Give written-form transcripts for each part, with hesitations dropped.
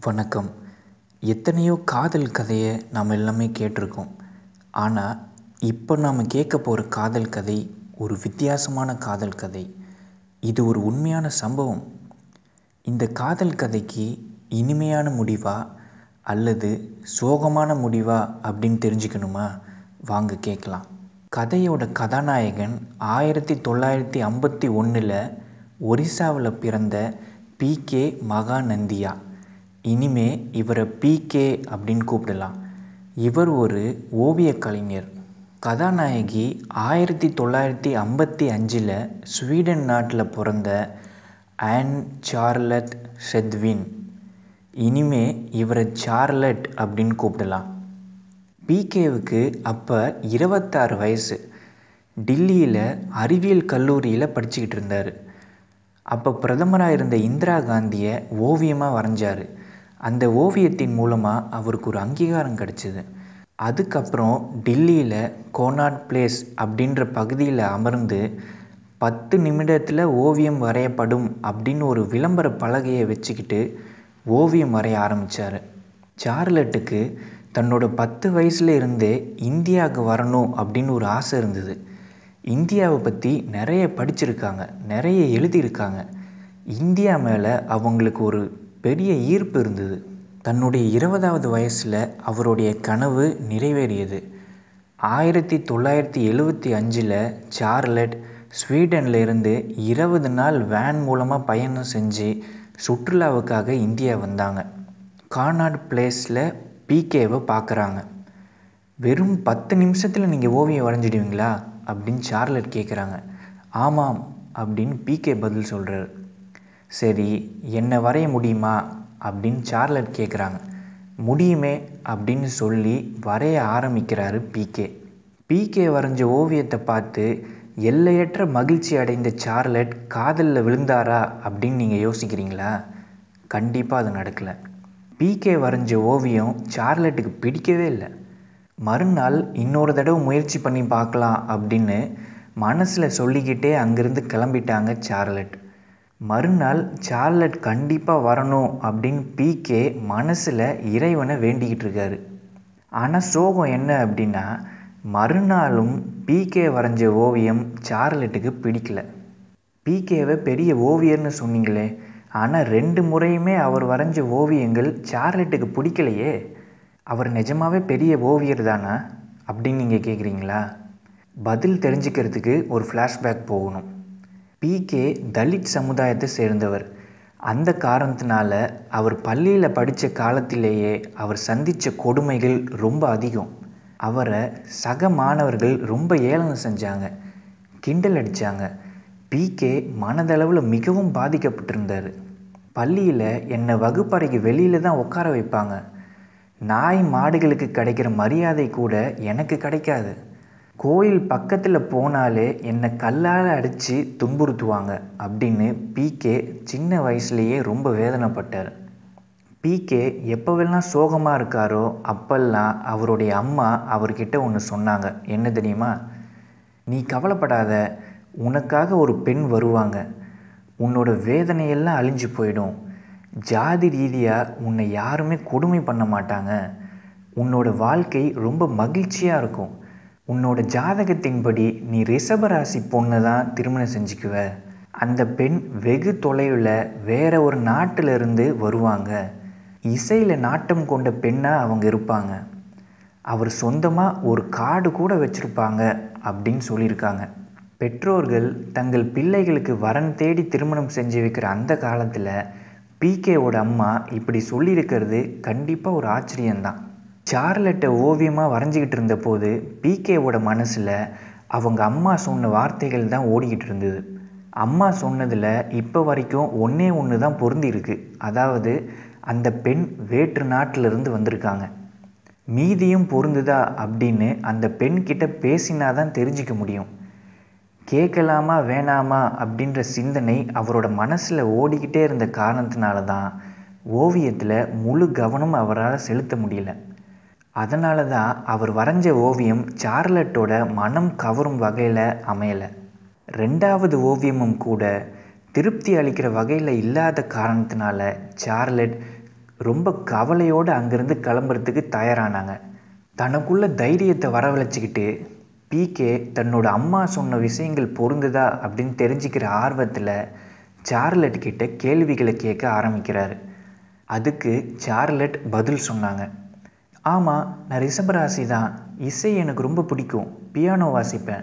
வணக்கம். எத்தனையோ காதல் கதையை நாம் எல்லாமே கேட்டிருக்கோம். ஆனால் இப்போ நாம் கேட்க போகிற காதல் கதை ஒரு வித்தியாசமான காதல் கதை. இது ஒரு உண்மையான சம்பவம். இந்த காதல் கதைக்கு இனிமையான முடிவா அல்லது சோகமான முடிவா அப்படின்னு தெரிஞ்சுக்கணுமா? வாங்க கேட்கலாம். கதையோட கதாநாயகன் 1951 ஒரிசாவில் பிறந்த பி.கே. மகாநந்தியா. இனிமே இவரை பி.கே. அப்படின்னு கூப்பிடலாம். இவர் ஒரு ஓவியக் கலைஞர். கதாநாயகி 1955 ஸ்வீடன் நாட்டில் பிறந்த ஆன் சார்லட் ஷெத்வின். இனிமே இவரை சார்லட் அப்படின்னு கூப்பிடலாம். பி.கேவுக்கு அப்போ 26 வயசு. டில்லியில் அறிவியல் கல்லூரியில் படிச்சுக்கிட்டு இருந்தார். அப்போ பிரதமராக இருந்த இந்திரா காந்தியை ஓவியமாக வரைஞ்சார். அந்த ஓவியத்தின் மூலமாக அவருக்கு ஒரு அங்கீகாரம் கிடச்சிது. அதுக்கப்புறம் டில்லியில் கோனாட் பிளேஸ் அப்படின்ற பகுதியில் அமர்ந்து 10 நிமிடத்தில் ஓவியம் வரையப்படும் அப்படின்னு ஒரு விளம்பர பலகையை வச்சுக்கிட்டு ஓவியம் வரைய ஆரம்பித்தார். சார்லட்டுக்கு தன்னோட 10 வயசுல இருந்தே இந்தியாவுக்கு வரணும் அப்படின்னு ஒரு ஆசை இருந்தது. இந்தியாவை பற்றி நிறைய படிச்சிருக்காங்க, நிறைய எழுதியிருக்காங்க. இந்தியா மேலே அவங்களுக்கு ஒரு பெரிய ஈர்ப்பு இருந்தது. தன்னுடைய 20வது வயசில் அவருடைய கனவு நிறைவேறியது. 1975 சார்லட் ஸ்வீடனில் இருந்து 20 நாள் வேன் மூலமாக பயணம் செஞ்சு சுற்றுலாவுக்காக இந்தியா வந்தாங்க. கானாட் பிளேஸில் பி.கேவை பார்க்குறாங்க. வெறும் 10 நிமிஷத்தில் நீங்கள் ஓவியம் வரைஞ்சிடுவீங்களா அப்படின்னு சார்லட் கேட்குறாங்க. ஆமாம் அப்படின்னு பி.கே. பதில் சொல்கிறார். சரி, என்ன வரைய முடியுமா அப்படின்னு சார்லட் கேட்குறாங்க. முடியுமே அப்படின்னு சொல்லி வரைய ஆரம்பிக்கிறாரு பி.கே. பி.கே. வரைஞ்ச ஓவியத்தை பார்த்து எல்லையற்ற மகிழ்ச்சி அடைந்த சார்லட் காதலில் விழுந்தாரா அப்படின்னு நீங்கள் யோசிக்கிறீங்களா? கண்டிப்பாக அது நடக்கலை. பி.கே. வரைஞ்ச ஓவியம் சார்லட்டுக்கு பிடிக்கவே இல்லை. மறுநாள் இன்னொரு தடவை முயற்சி பண்ணி பார்க்கலாம் அப்படின்னு மனசில் சொல்லிக்கிட்டே அங்கேருந்து கிளம்பிட்டாங்க சார்லட். மறுநாள் சார்லட் கண்டிப்பாக வரணும் அப்படின்னு பி.கே. மனசில் இறைவனை வேண்டிக்கிட்டு இருக்காரு. ஆனால் சோகம் என்ன அப்படின்னா, மறுநாளும் பி.கே. வரைஞ்ச ஓவியம் சார்லட்டுக்கு பிடிக்கல. பி.கேவை பெரிய ஓவியர்னு சொன்னீங்களே, ஆனால் 2 முறையுமே அவர் வரைஞ்ச ஓவியங்கள் சார்லட்டுக்கு பிடிக்கலையே. அவர் நிஜமாவே பெரிய ஓவியர் தானா அப்படின்னு நீங்கள் கேட்குறீங்களா? பதில் தெரிஞ்சுக்கிறதுக்கு ஒரு ஃப்ளாஷ்பேக் போகணும். பி.கே. தலித் சமுதாயத்தை சேர்ந்தவர். அந்த காரணத்தினால அவர் பள்ளியில் படித்த காலத்திலேயே அவர் சந்தித்த கொடுமைகள் ரொம்ப அதிகம். அவரை சக மாணவர்கள் ரொம்ப ஏளனம் செஞ்சாங்க, கிண்டல் அடித்தாங்க. பி.கே. மனதளவில் மிகவும் பாதிக்கப்பட்டிருந்தார். பள்ளியில் என்னை வகுப்பறைக்கு வெளியில் தான் உட்கார வைப்பாங்க. நாய் மாடுகளுக்கு கிடைக்கிற மரியாதை கூட எனக்கு கிடைக்காது. கோயில் பக்கத்தில் போனாலே என்னை கல்லால் அடித்து துன்புறுத்துவாங்க அப்படின்னு பி.கே. சின்ன வயசுலேயே ரொம்ப வேதனைப்பட்டார். பி.கே. எப்போவெல்லாம் சோகமாக இருக்காரோ அப்பெல்லாம் அவருடைய அம்மா அவர்கிட்ட ஒன்று சொன்னாங்க. என்ன தெரியுமா? நீ கவலைப்படாத, உனக்காக ஒரு பெண் வருவாங்க, உன்னோட வேதனையெல்லாம் அழிஞ்சு போயிடும், ஜாதி ரீதியாக உன்னை யாருமே கொடுமை பண்ண மாட்டாங்க, உன்னோட வாழ்க்கை ரொம்ப மகிழ்ச்சியாக இருக்கும், உன்னோட ஜாதகத்தின்படி நீ ரிஷபராசி பொண்ணை தான் திருமணம் செஞ்சுக்குவ, அந்த பெண் வெகு தொலைவில் வேற ஒரு நாட்டிலிருந்து வருவாங்க, இசையில் நாட்டம் கொண்ட பெண்ணாக அவங்க இருப்பாங்க, அவர் சொந்தமாக ஒரு காடு கூட வச்சுருப்பாங்க அப்படின்னு சொல்லியிருக்காங்க. பெற்றோர்கள் தங்கள் பிள்ளைகளுக்கு வரன் தேடி திருமணம் செஞ்சு வைக்கிற அந்த காலத்தில் பி.கேவோட அம்மா இப்படி சொல்லியிருக்கிறது கண்டிப்பாக ஒரு ஆச்சரியம்தான். சார்லட்டை ஓவியமாக வரைஞ்சிக்கிட்டு இருந்த போது பி.கேவோட மனசில் அவங்க அம்மா சொன்ன வார்த்தைகள் தான் ஓடிக்கிட்டு இருந்தது. அம்மா சொன்னதில் இப்போ வரைக்கும் ஒன்று தான் பொருந்தி இருக்கு. அதாவது அந்த பெண் வேற்று நாட்டிலிருந்து வந்திருக்காங்க. மீதியும் பொருந்துதா அப்படின்னு அந்த பெண்கிட்ட பேசினாதான் தெரிஞ்சிக்க முடியும். கேட்கலாமா வேணாமா அப்படின்ற சிந்தனை அவரோட மனசில் ஓடிக்கிட்டே இருந்த காரணத்தினால தான் ஓவியத்தில் முழு கவனம் அவரால் செலுத்த முடியல. அதனால தான் அவர் வரைஞ்ச ஓவியம் சார்லட்டோட மனம் கவரும் வகையில் அமையலை. 2வது ஓவியமும் கூட திருப்தி அளிக்கிற வகையில் இல்லாத காரணத்தினால சார்லட் ரொம்ப கவலையோடு அங்கேருந்து கிளம்புறதுக்கு தயாரானாங்க. தனக்குள்ள தைரியத்தை வரவழைச்சிக்கிட்டு பிகே தன்னோட அம்மா சொன்ன விஷயங்கள் பொருந்துதா அப்படின்னு தெரிஞ்சுக்கிற ஆர்வத்தில் சார்லட் கிட்ட கேள்விகளை கேட்க ஆரம்பிக்கிறாரு. அதுக்கு சார்லட் பதில் சொன்னாங்க. ஆமாம், நான் ரிஷபராசி தான். இசை எனக்கு ரொம்ப பிடிக்கும். பியானோ வாசிப்பேன்.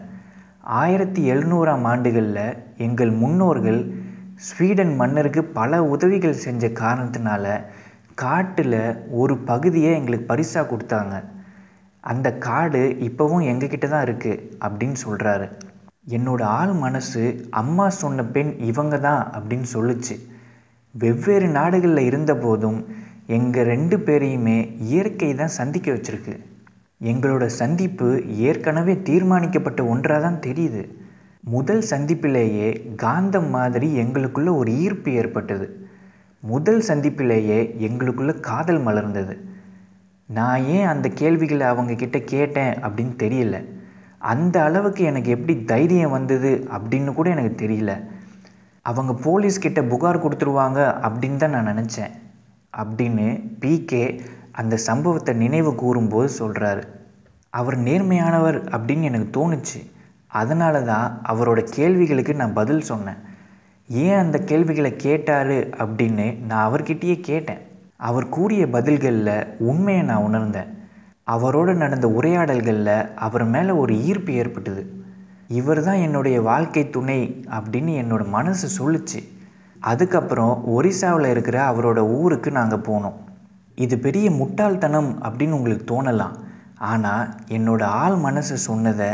1700ஆம் ஆண்டுகளில் எங்கள் முன்னோர்கள் ஸ்வீடன் மன்னருக்கு பல உதவிகள் செஞ்ச காரணத்தினால காட்டில் ஒரு பகுதியை எங்களுக்கு பரிசாக கொடுத்தாங்க. அந்த காடு இப்போவும் எங்ககிட்ட தான் இருக்குது அப்படின்னு சொல்கிறாரு. என்னோட ஆள் மனசு அம்மா சொன்ன பெண் இவங்க தான் அப்படின்னு சொல்லுச்சு. வெவ்வேறு நாடுகளில் இருந்த போதும் எங்கள் 2 பேரையுமே இயற்கை தான் சந்திக்க வச்சுருக்கு. எங்களோட சந்திப்பு ஏற்கனவே தீர்மானிக்கப்பட்ட ஒன்றாக தான் தெரியுது. முதல் சந்திப்பிலேயே காந்தம் மாதிரி எங்களுக்குள்ள ஒரு ஈர்ப்பு ஏற்பட்டது. முதல் சந்திப்பிலேயே எங்களுக்குள்ள காதல் மலர்ந்தது. நான் ஏன் அந்த கேள்விகளை அவங்க கிட்ட கேட்டேன் அப்படின்னு தெரியல. அந்த அளவுக்கு எனக்கு எப்படி தைரியம் வந்தது அப்படின்னு கூட எனக்கு தெரியல. அவங்க போலீஸ்கிட்ட புகார் கொடுத்துருவாங்க அப்படின்னு தான் நான் நினச்சேன் அப்படின்னு பிகே அந்த சம்பவத்தை நினைவு கூறும்போது சொல்கிறாரு. அவர் நேர்மையானவர் அப்படின்னு எனக்கு தோணுச்சு. அதனால தான் அவரோட கேள்விகளுக்கு நான் பதில் சொன்னேன். ஏன் அந்த கேள்விகளை கேட்டார் அப்படின்னு நான் அவர்கிட்டயே கேட்டேன். அவர் கூறிய பதில்களில் உண்மையை நான் உணர்ந்தேன். அவரோடு நடந்த உரையாடல்களில் அவர் மேலே ஒரு ஈர்ப்பு ஏற்பட்டது. இவர் தான் என்னுடைய வாழ்க்கை துணை அப்படின்னு என்னோட மனசு சொல்லுச்சு. அதுக்கப்புறம் ஒரிசாவில் இருக்கிற அவரோட ஊருக்கு நாங்கள் போனோம். இது பெரிய முட்டாள்தனம் அப்படின்னு உங்களுக்கு தோணலாம். ஆனால் என்னோட ஆள் மனசு சொன்னதை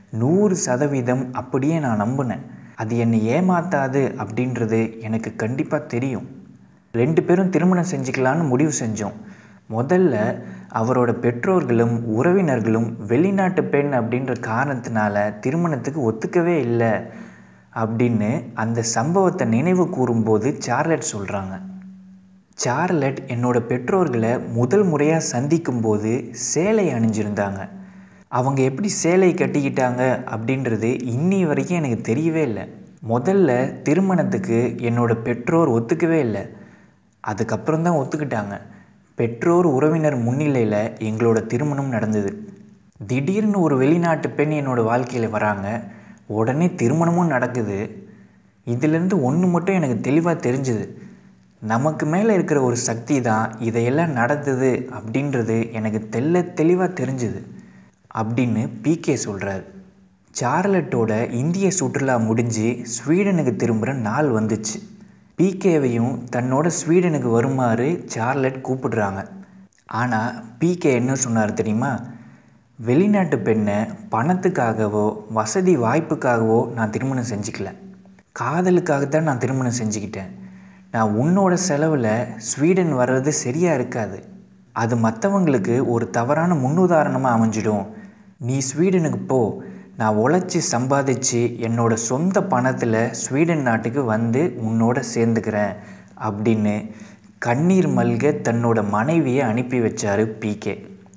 100% அப்படியே நான் நம்பினேன். அது என்னை ஏமாத்தாது அப்படின்றது எனக்கு கண்டிப்பாக தெரியும். 2 பேரும் திருமணம் செஞ்சுக்கலான்னு முடிவு செஞ்சோம். முதல்ல அவரோட பெற்றோர்களும் உறவினர்களும் வெளிநாட்டு பெண் அப்படின்ற காரணத்தினால திருமணத்துக்கு ஒத்துக்கவே இல்லை அப்படின்னு அந்த சம்பவத்தை நினைவு கூறும்போது சார்லட் சொல்கிறாங்க. சார்லட் என்னோட பெற்றோர்களை முதல் முறையாக சந்திக்கும்போது சேலை அணிஞ்சிருந்தாங்க. அவங்க எப்படி சேலை கட்டிக்கிட்டாங்க அப்படின்றது இன்னி வரைக்கும் எனக்கு தெரியவே இல்லை. முதல்ல திருமணத்துக்கு என்னோட பெற்றோர் ஒத்துக்கவே இல்லை. அதுக்கப்புறம் தான் ஒத்துக்கிட்டாங்க. பெற்றோர் உறவினர் முன்னிலையில் எங்களோட திருமணம் நடந்தது. திடீர்னு ஒரு வெளிநாட்டு பெண் என்னோடய வாழ்க்கையில் வராங்க. உடனே திருமணமும் நடக்குது. இதிலேருந்து ஒன்று மட்டும் எனக்கு தெளிவாக தெரிஞ்சுது. நமக்கு மேலே இருக்கிற ஒரு சக்தி தான் இதையெல்லாம் நடத்துது அப்படின்றது எனக்கு தெளிவாக தெரிஞ்சுது அப்படின்னு பிகே சொல்கிறார். சார்லட்டோட இந்திய சுற்றுலா முடிஞ்சு ஸ்வீடனுக்கு திரும்புகிற நாள் வந்துச்சு. பிகேவையும் தன்னோட ஸ்வீடனுக்கு வருமாறு சார்லட் கூப்பிடுறாங்க. ஆனால் பிகே என்ன சொன்னார் தெரியுமா? வெளிநாட்டு பெண்ணை பணத்துக்காகவோ வசதி வாய்ப்புக்காகவோ நான் திருமணம் செஞ்சுக்கல. காதலுக்காகத்தான் நான் திருமணம் செஞ்சுக்கிட்டேன். நான் உன்னோட செலவில் ஸ்வீடன் வர்றது சரியாக இருக்காது. அது மற்றவங்களுக்கு ஒரு தவறான முன்னுதாரணமாக அமைஞ்சிடும். நீ ஸ்வீடனுக்கு போ. நான் உழைச்சி சம்பாதிச்சு என்னோட சொந்த பணத்தில் ஸ்வீடன் நாட்டுக்கு வந்து உன்னோட சேர்ந்துக்கிறேன் அப்படின்னு கண்ணீர் மல்க தன்னோட மனைவியை அனுப்பி வச்சார் பிகே.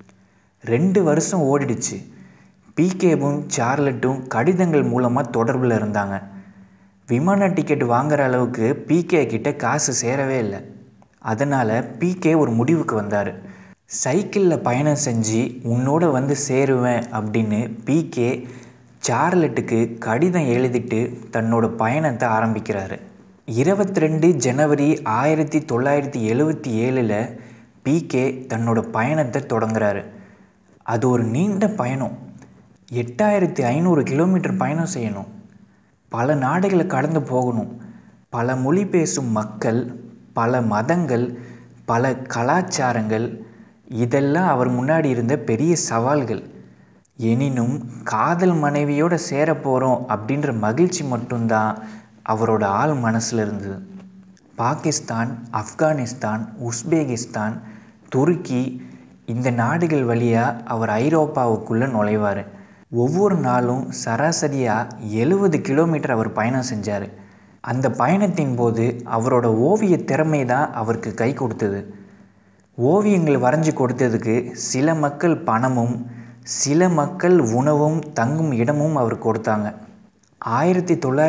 2 வருஷம் ஓடிடுச்சு. பிகேவும் சார்லட்டும் கடிதங்கள் மூலமாக தொடர்பில் இருந்தாங்க. விமான டிக்கெட் வாங்குகிற அளவுக்கு பிகே கிட்ட காசு சேரவே இல்லை. அதனால் பிகே ஒரு முடிவுக்கு வந்தார். சைக்கிளில் பயணம் செஞ்சு உன்னோட வந்து சேருவேன் அப்படின்னு பிகே சார்லட்டுக்கு கடிதம் எழுதிட்டு தன்னோட பயணத்தை ஆரம்பிக்கிறாரு. 22 ஜனவரி 1977 பிகே தன்னோட பயணத்தை தொடங்குறாரு. அது ஒரு நீண்ட பயணம். 8500 கிலோமீட்டர் பயணம் செய்யணும். பல நாடுகளை கடந்து போகணும். பல மொழி பேசும் மக்கள், பல மதங்கள், பல கலாச்சாரங்கள், இதெல்லாம் அவர் முன்னாடி இருந்த பெரிய சவால்கள். எனினும் காதல் மனைவியோடு சேர போகிறோம் அப்படின்ற மகிழ்ச்சி மட்டும்தான் அவரோட ஆள் மனசில் இருந்தது. பாகிஸ்தான், ஆப்கானிஸ்தான், உஸ்பெகிஸ்தான், துருக்கி இந்த நாடுகள் வழியாக அவர் ஐரோப்பாவுக்குள்ளே நுழைவார். ஒவ்வொரு நாளும் சராசரியாக 70 கிலோமீட்டர் அவர் பயணம் செஞ்சார். அந்த பயணத்தின் போது அவரோட ஓவிய திறமை தான் அவருக்கு கை கொடுத்தது. ஓவியங்கள் வரைஞ்சி கொடுத்ததுக்கு சில மக்கள் பணமும் சில மக்கள் உணவும் தங்கும் இடமும் அவர் கொடுத்தாங்க.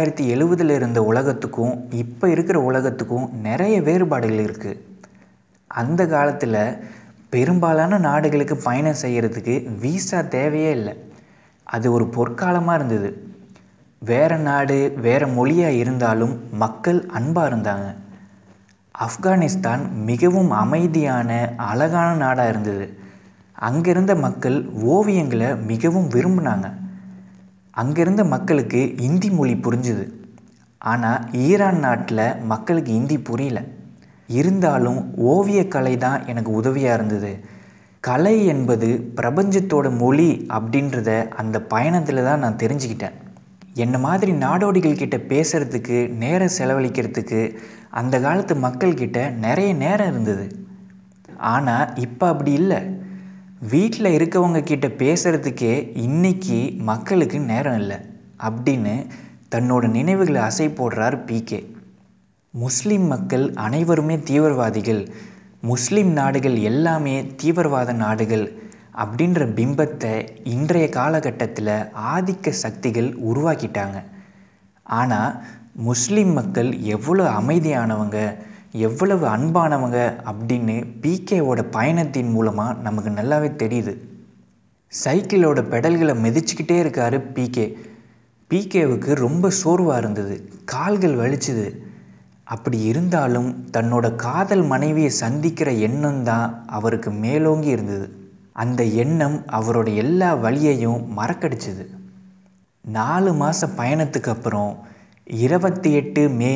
1970 இருந்த உலகத்துக்கும் இப்போ இருக்கிற உலகத்துக்கும் நிறைய வேறுபாடுகள் இருக்குது. அந்த காலத்தில் பெரும்பாலான நாடுகளுக்கு பயணம் செய்கிறதுக்கு விசா தேவையே இல்லை. அது ஒரு பொற்காலமாக இருந்தது. வேறு நாடு வேறு மொழியாக இருந்தாலும் மக்கள் அன்பாக இருந்தாங்க. ஆப்கானிஸ்தான் மிகவும் அமைதியான அழகான நாடாக இருந்தது. அங்கிருந்த மக்கள் ஓவியங்களை மிகவும் விரும்பினாங்க. அங்கிருந்த மக்களுக்கு இந்தி மொழி புரிஞ்சுது. ஆனால் ஈரான் நாட்டில் மக்களுக்கு இந்தி புரியல. இருந்தாலும் ஓவியக்கலை தான் எனக்கு உதவியாக இருந்தது. கலை என்பது பிரபஞ்சத்தோட மொழி அப்படின்றத அந்த பயணத்தில் தான் நான் தெரிஞ்சுக்கிட்டேன். என்ன மாதிரி நாடோடிகள் கிட்ட பேசுகிறதுக்கு, நேரம் செலவழிக்கிறதுக்கு அந்த காலத்து மக்கள்கிட்ட நிறைய நேரம் இருந்தது. ஆனால் இப்போ அப்படி இல்லை. வீட்டில் இருக்கவங்க கிட்ட பேசுகிறதுக்கே இன்னைக்கு மக்களுக்கு நேரம் இல்லை அப்படின்னு தன்னோட நினைவுகளை அசை போடுறார் பிகே. முஸ்லீம் மக்கள் அனைவருமே தீவிரவாதிகள், முஸ்லீம் நாடுகள் எல்லாமே தீவிரவாத நாடுகள் அப்படின்ற பிம்பத்தை இன்றைய காலகட்டத்தில் ஆதிக்க சக்திகள் உருவாக்கிட்டாங்க. ஆனால் முஸ்லீம் மக்கள் எவ்வளோ அமைதியானவங்க, எவ்வளவு அன்பானவங்க அப்படின்னு பிகேவோட பயணத்தின் மூலமாக நமக்கு நல்லாவே தெரியுது. சைக்கிளோட பெடல்களை மிதிச்சுக்கிட்டே இருக்கார் பிகே. பிகேவுக்கு ரொம்ப சோர்வாக இருந்தது, கால்கள் வலிச்சுது. அப்படி இருந்தாலும் தன்னோட காதல் மனைவியை சந்திக்கிற எண்ணம் தான் அவருக்கு மேலோங்கி இருந்தது. அந்த எண்ணம் அவரோட எல்லா வலியையும் மறக்கடிச்சுது. 4 மாத பயணத்துக்கு அப்புறம் 28 மே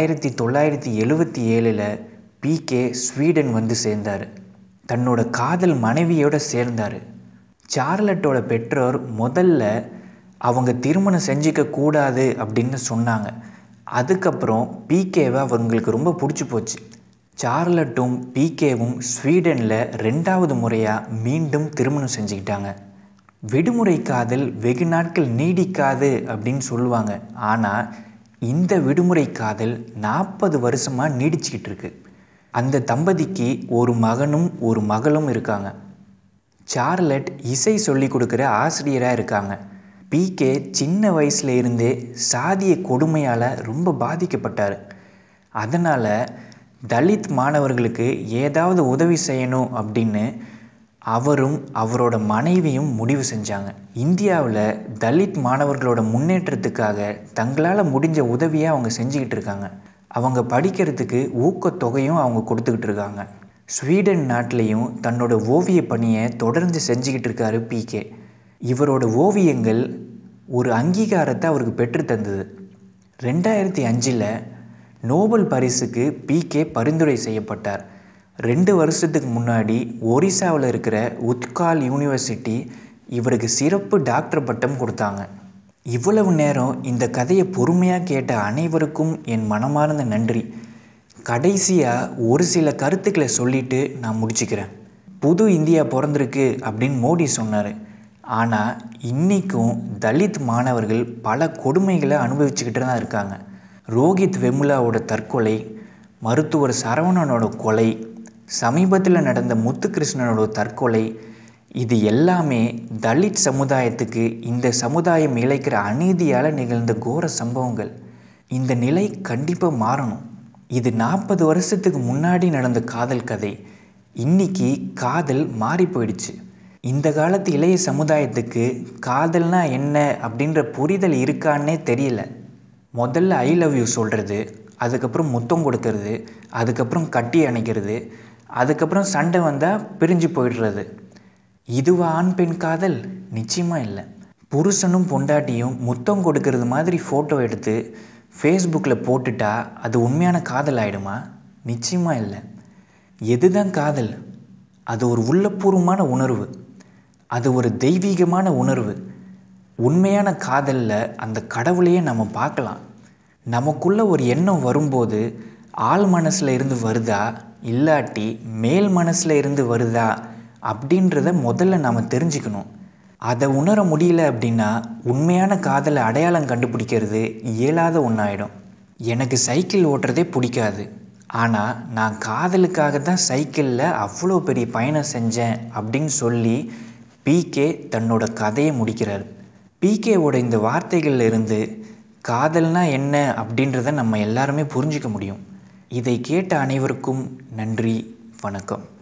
1977 பிகே ஸ்வீடன் வந்து சேர்ந்தார். தன்னோட காதல் மனைவியோடு சேர்ந்தார். சார்லட்டோட பெற்றோர் முதல்ல அவங்க திருமணம் செஞ்சிக்க கூடாது அப்படின்னு சொன்னாங்க. அதுக்கப்புறம் பிகேவை அவங்களுக்கு ரொம்ப பிடிச்சி போச்சு. சார்லட்டும் பிகேவும் ஸ்வீடனில் 2வது முறையாக மீண்டும் திருமணம் செஞ்சுக்கிட்டாங்க. விடுமுறை காதல் வெகு நாட்கள் நீடிக்காது அப்படின்னு சொல்லுவாங்க. ஆனால் இந்த விடுமுறை காதல் 40 வருஷமாக நீடிச்சுக்கிட்டு இருக்கு. அந்த தம்பதிக்கு ஒரு மகனும் ஒரு மகளும் இருக்காங்க. சார்லட் இசை சொல்லி கொடுக்குற ஆசிரியராக இருக்காங்க. பிகே சின்ன வயசுல இருந்தே சாதிய கொடுமையால் ரொம்ப பாதிக்கப்பட்டார். அதனால் தலித் மாணவர்களுக்கு ஏதாவது உதவி செய்யணும் அப்படின்னு அவரும் அவரோட மனைவியும் முடிவு செஞ்சாங்க. இந்தியாவில் தலித் மாணவர்களோட முன்னேற்றத்துக்காக தங்களால் முடிஞ்ச உதவியை அவங்க செஞ்சுக்கிட்டு இருக்காங்க. அவங்க படிக்கிறதுக்கு ஊக்கத்தொகையும் அவங்க கொடுத்துக்கிட்டு இருக்காங்க. ஸ்வீடன் நாட்டிலையும் தன்னோட ஓவிய பணியை தொடர்ந்து செஞ்சுக்கிட்டு இருக்காரு பிகே. இவரோட ஓவியங்கள் ஒரு அங்கீகாரத்தை அவருக்கு பெற்று தந்தது. 2005 நோபல் பரிசுக்கு பிகே பரிந்துரை செய்யப்பட்டார். 2 வருஷத்துக்கு முன்னாடி ஒரிசாவில் இருக்கிற உத்கால் யூனிவர்சிட்டி இவருக்கு சிறப்பு டாக்டர் பட்டம் கொடுத்தாங்க. இவ்வளவு நேரம் இந்த கதையை பொறுமையாக கேட்ட அனைவருக்கும் என் மனமார்ந்த நன்றி. கடைசியாக ஒரு சில கருத்துக்களை சொல்லிட்டு நான் முடிச்சுக்கிறேன். புது இந்தியா பிறந்திருக்கு அப்படின்னு மோடி சொன்னார். ஆனால் இன்றைக்கும் தலித் மாணவர்கள் பல கொடுமைகளை அனுபவிச்சுக்கிட்டு தான் இருக்காங்க. ரோஹித் வெமுலாவோட தற்கொலை, மருத்துவர் சரவணனோட கொலை, சமீபத்தில் நடந்த முத்துகிருஷ்ணனோட தற்கொலை, இது எல்லாமே தலித் சமுதாயத்துக்கு இந்த சமுதாயம் இழைக்கிற அநீதியால் நிகழ்ந்த கோர சம்பவங்கள். இந்த நிலை கண்டிப்பாக மாறணும். இது 40 வருஷத்துக்கு முன்னாடி நடந்த காதல் கதை. இன்னைக்கு காதல் மாறி போயிடுச்சு. இந்த காலத்து இளைய சமுதாயத்துக்கு காதல்னா என்ன அப்படின்ற புரிதல் இருக்கான்னே தெரியல. முதல்ல ஐ லவ் யூ சொல்கிறது, அதுக்கப்புறம் முத்தம் கொடுக்கறது, அதுக்கப்புறம் கட்டி அணைக்கிறது, அதுக்கப்புறம் சண்டை வந்தால் பிரிஞ்சு போயிடுறது. இதுவா ஆண் பெண் காதல்? நிச்சயமாக இல்லை. புருஷனும் பொண்டாட்டியும் முத்தம் கொடுக்கறது மாதிரி ஃபோட்டோ எடுத்து ஃபேஸ்புக்கில் போட்டுட்டா அது உண்மையான காதல் ஆகிடுமா? நிச்சயமாக இல்லை. எதுதான் காதல்? அது ஒரு உள்ளபூர்வமான உணர்வு, அது ஒரு தெய்வீகமான உணர்வு. உண்மையான காதலில் அந்த கடவுளையே நம்ம பார்க்கலாம். நமக்குள்ள ஒரு எண்ணம் வரும்போது ஆள் மனசில் இருந்து வருதா இல்லாட்டி மேல் மனசில் இருந்து வருதா அப்படின்றத முதல்ல நாம் தெரிஞ்சுக்கணும். அதை உணர முடியல அப்படின்னா உண்மையான காதலை அடையாளம் கண்டுபிடிக்கிறது இயலாத ஒன்றாயிடும். எனக்கு சைக்கிள் ஓட்டுறதே பிடிக்காது, ஆனால் நான் காதலுக்காக தான் சைக்கிளில் அவ்வளோ பெரிய பயணம் செஞ்சேன் அப்படின்னு சொல்லி பிகே தன்னோட கதையை முடிக்கிறார். பிகேவோட இந்த வார்த்தைகளில் இருந்து காதல்னா என்ன அப்படின்றத நம்ம எல்லாருமே புரிஞ்சிக்க முடியும். இதை கேட்ட அனைவருக்கும் நன்றி. வணக்கம்.